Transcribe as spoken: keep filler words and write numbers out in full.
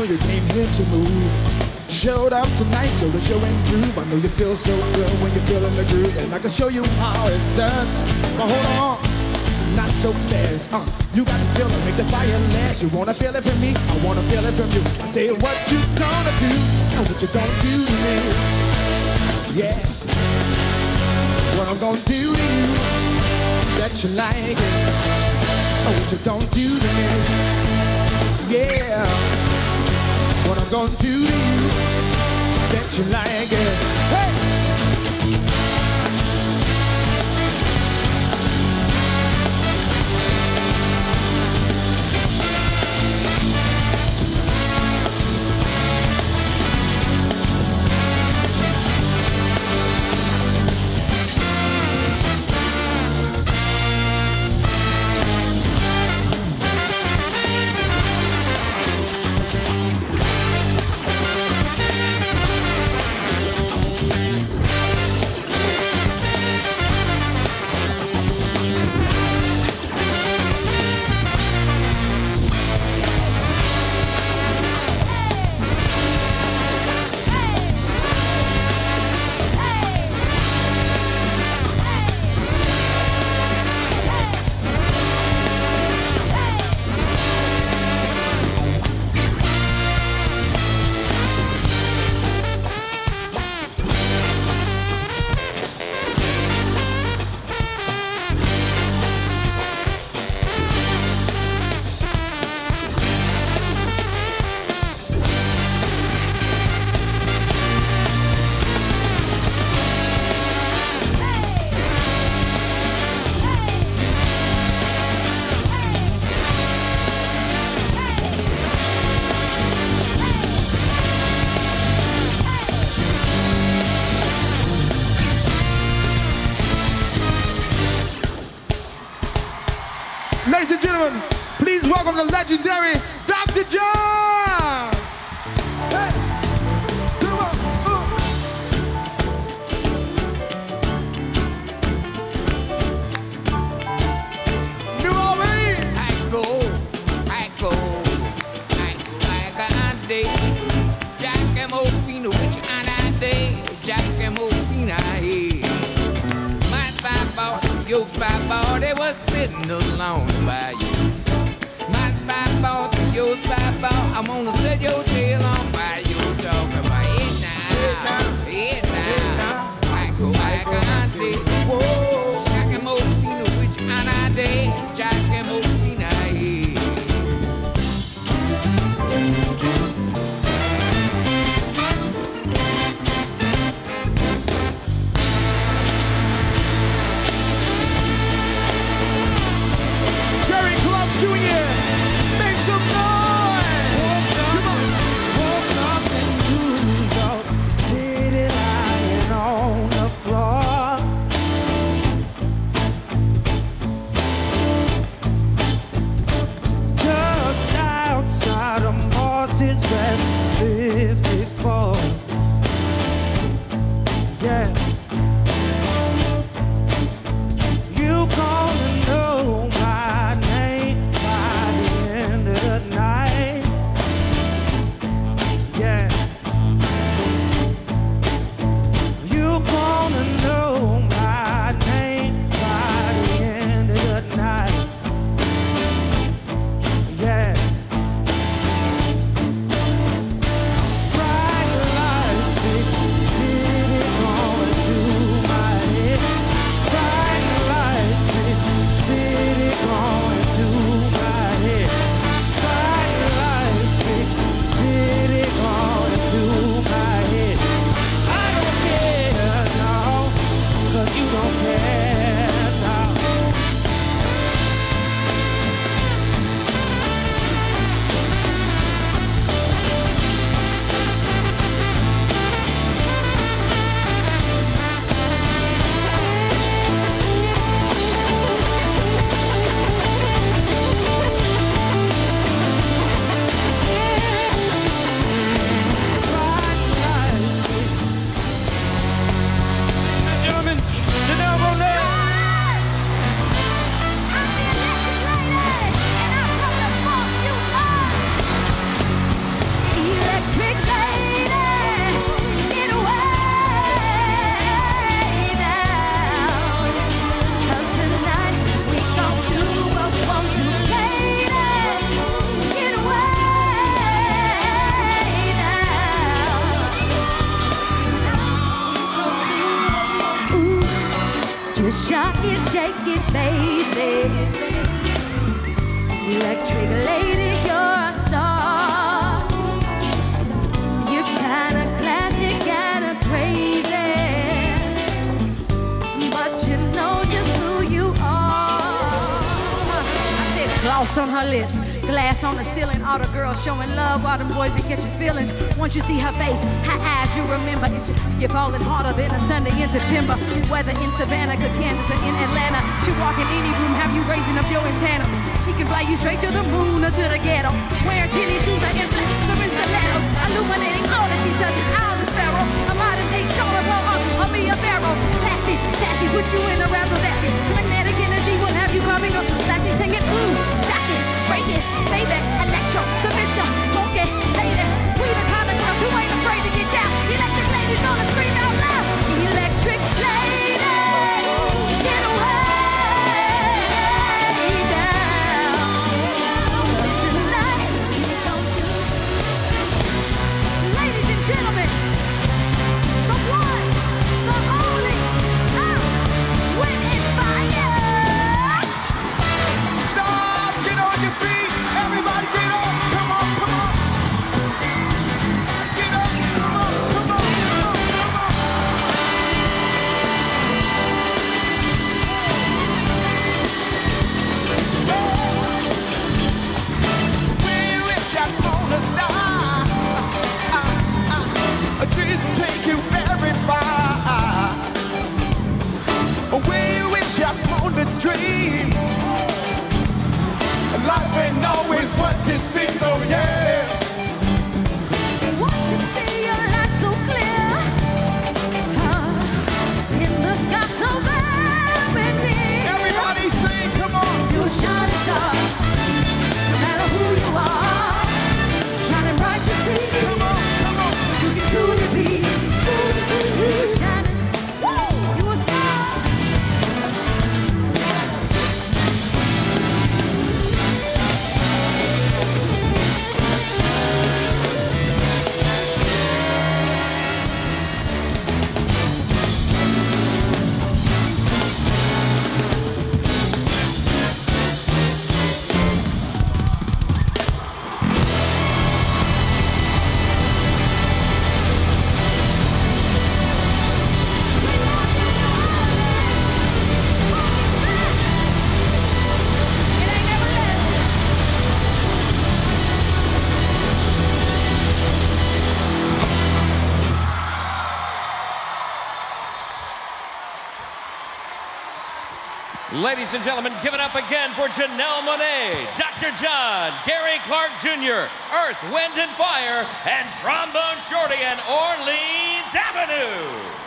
you came here to move. Showed up tonight so the show ain't through. I know you feel so good when you're feeling the groove, and I can show you how it's done. But hold on, not so fast. Uh, you got to feel it, make the fire last. You wanna feel it from me, I wanna feel it from you. I say what you gonna do, and what you gonna do to me. Yeah, what I'm gonna do to you, that you like it. Oh, what you gonna do to me. Yeah, what I'm gonna do to you, that you like it. Hey! Ladies and gentlemen, please welcome the legendary Doctor John! Hey, come on, uh. New Orleans! I go, I go, I go like a day. Jack and Mofina, which I day. Jack and Mofina, hey. My five ball, your five ball, they was sitting alone by you. My five ball, your five ball, I'm gonna set your tail on by you. Talking about it now, it now. I go like a day. Jack and Mofina, which I day. Jack and Mofina, hey. Junior, make some noise! Come on! Woke up in New York City, lying on the floor. Just outside of Mosses West fifty-four. Yeah. You gonna know my name by the end of the night. Yeah. You gonna know my name by the end of the night. Yeah. Bright lights, big city going to my head. Bright lights, big city going to my head. Bright lights, big city going to my head. I don't care now, 'cause you don't care now. Bright lights, big- Ladies and gentlemen, Janelle Monáe. You shot it, shake it, baby. Electric lady, you're a star. You're kinda classic, kinda crazy, but you know just who you are. I said gloss on her lips, glass on the ceiling, all the girls showing love while them boys be catching feelings. Once you see her face, her eyes, you remember you're falling harder than a Sunday in September. Whether in Savannah, good Kansas, or in Atlanta, she walk in any room, have you raising up your antennas. She can fly you straight to the moon or to the ghetto, wearing tennis shoes or in flats or in stilettos, illuminating all that she touches. All the sparrow, a modern day dollar roll or me a barrel. Classy, sassy, put you in a razzle dazzle. Magnetic energy will have you coming up, classy, singing ooh, shocking, break it, baby, electro, the mister, funky lady. We the kind of girls who ain't afraid to get down. Electric ladies gonna scream out loud. Electric lady, get away down. Tonight, ladies and gentlemen, the one, the only, uh, Whitney Fire. Stars, get on your feet. Everybody get up. Come on, come on. Get up. Come on, come on, come on, come on. We wish upon a star. A dream to take you very far. We wish upon a dream. Life ain't always what it seems, oh yeah. Once you see your light so clear, uh, in the sky so very near, Everybody sing, come on. you're a shining star, no matter who you are, shining bright to see. Come on, come on. You can truly be, truly be, you're shining. Woo! You a star. It ain't never left. Ladies and gentlemen, give it up again for Janelle Monáe, Doctor John, Gary Clark Junior, Earth, Wind and Fire, and Trombone Shorty and Orleans Avenue.